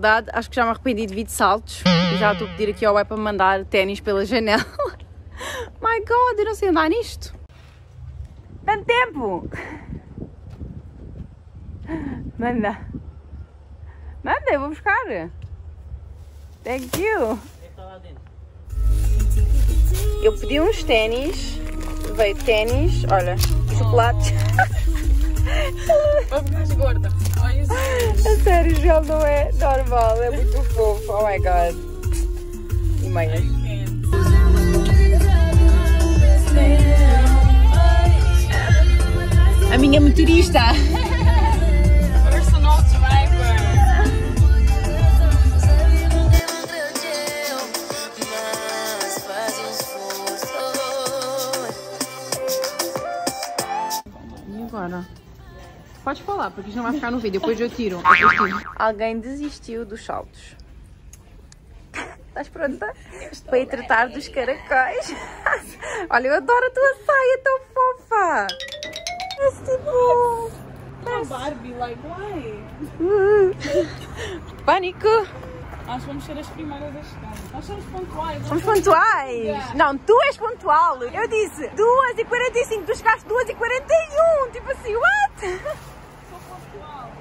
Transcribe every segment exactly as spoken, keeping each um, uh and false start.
verdade, acho que já me arrependi de vir de saltos. E já estou a pedir aqui ao web para me mandar ténis pela janela. My God, eu não sei andar nisto. Tanto tempo! Manda. Manda, eu vou buscar. Thank you. Eu pedi uns ténis. Veio ténis, olha, chocolate. Vai ficar gorda. Ai, a sério, já não é normal, é muito fofo. Oh my God. E meias. A minha motorista. Personal driver. E agora? Pode falar, porque isso não vai ficar no vídeo, depois eu tiro. Depois tiro. Alguém desistiu dos saltos. Estás pronta? Para ir tratar dos caracóis. Olha, eu adoro a tua saia, tão fofa. É tipo... Uma Barbie, like, why? Pânico. Nós vamos ser as primeiras a chegar. Nós somos pontuais. Somos pontuais. Não, tu és pontual. Eu disse duas e quarenta e cinco, tu chegaste duas e quarenta e um. Tipo assim, what? Sou pontual.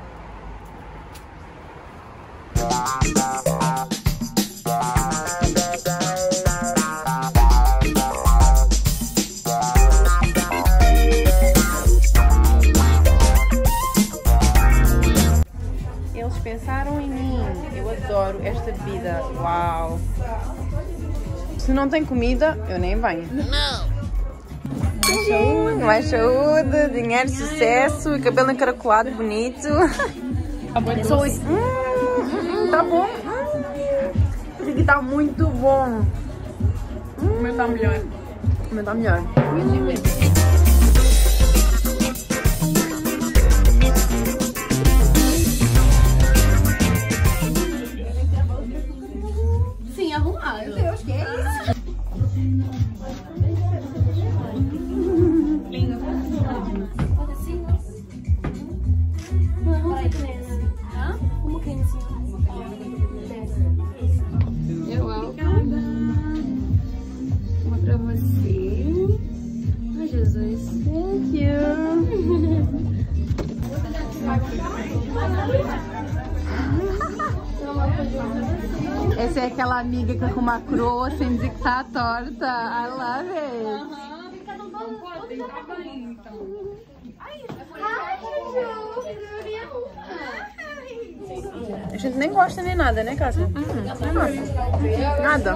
Eles pensaram em mim. Eu adoro esta bebida. Uau. Se não tem comida, eu nem venho. Não. Mais saúde, mais saúde, dinheiro, sucesso e cabelo encaracolado, bonito. É só isso. Hum, hum, tá bom. Hum. Esse aqui tá muito bom. O meu tá melhor. O meu tá melhor. Sim, arrumar. Meu Deus, que é isso? Uma pra você. Ai, Jesus. Thank you. Essa é aquela amiga que arruma a coroa sem dizer que tá torta. I love it. A gente nem gosta nem nada, né, Cássia? Hum, não. Nada.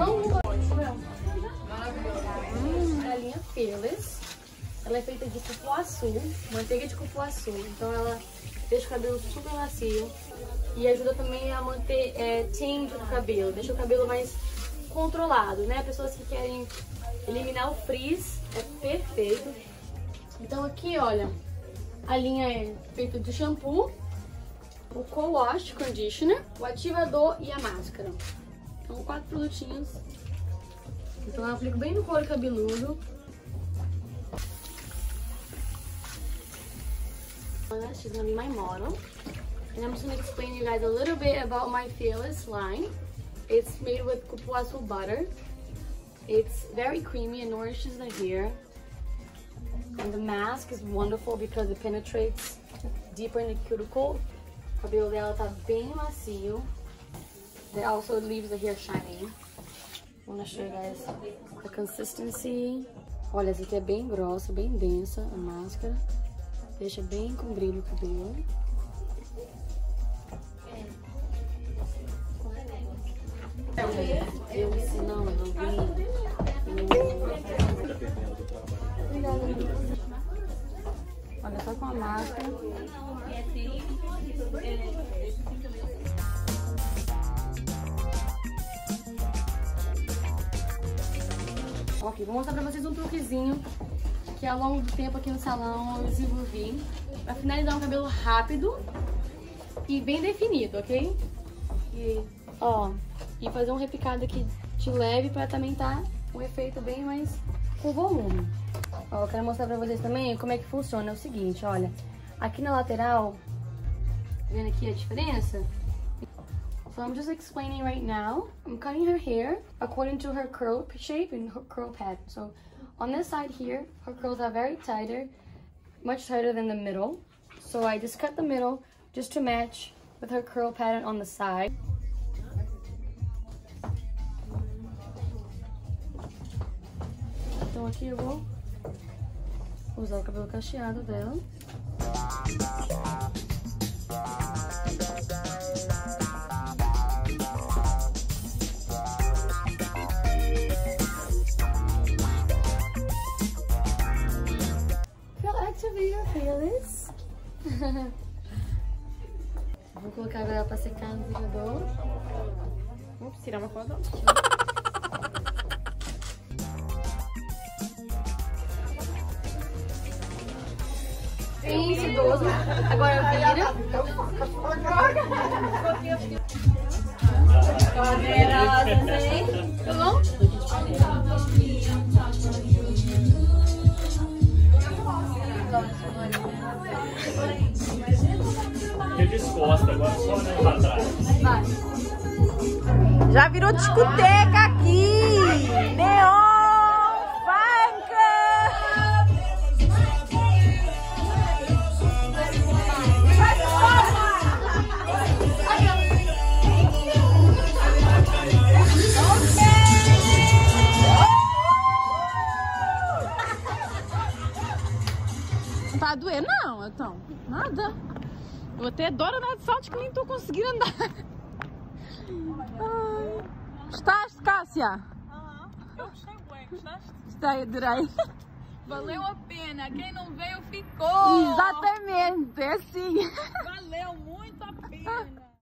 A linha Fearless. Ela é feita de cupuaçu, manteiga de cupuaçu. Então ela deixa o cabelo super macio e ajuda também a manter é, tinge do cabelo. Deixa o cabelo mais controlado, né? Pessoas que querem eliminar o frizz, é perfeito. Então aqui, olha, a linha é feita de shampoo, o co-wash conditioner, o ativador e a máscara. Então quatro produtinhos. Então eu aplico bem no couro cabeludo. She's gonna be my model. And I'm just gonna explain you guys a little bit about my Fearless line. It's made with cupuaçu butter. It's very creamy and nourishes the hair. And the mask is wonderful because it penetrates deeper in the cuticle. O cabelo dela tá bem macio. It also leaves the hair shiny. I wanna show you guys the consistency. Olha, essa aqui é bem grossa, bem densa a máscara. Deixa bem com brilho o cabelo. Eu ensinando alguém. Olha só com a máscara. Ok, vou mostrar pra vocês um truquezinho que ao longo do tempo aqui no salão eu desenvolvi pra finalizar um cabelo rápido e bem definido, ok? E, ó, e fazer um repicado aqui de leve pra também tá um efeito bem mais com volume. Ó, eu quero mostrar pra vocês também como é que funciona. É o seguinte, olha, aqui na lateral, vendo aqui a diferença? So I'm just explaining right now. I'm cutting her hair according to her curl shape and her curl pattern. So on this side here, her curls are very tighter, much tighter than the middle. So I just cut the middle just to match with her curl pattern on the side. Então aqui eu vou usar o cabelo cacheado dela. Curl Activator Fearless. Vou colocar agora pra secar no secador. Vamos tirar uma foto. vinte, doze. Agora vira. Tá bom? Ele descosta, agora só olhando pra trás. Vai. Já virou discoteca aqui! Neon Funk! Não tá a doer não, então. Nada. Eu até adoro andar de saltos que nem estou conseguindo andar. Ai. Gostaste, Cássia? Aham, eu gostei bem, gostaste? Gostei, adorei. Valeu a pena, quem não veio ficou! Exatamente, é assim. Valeu muito a pena!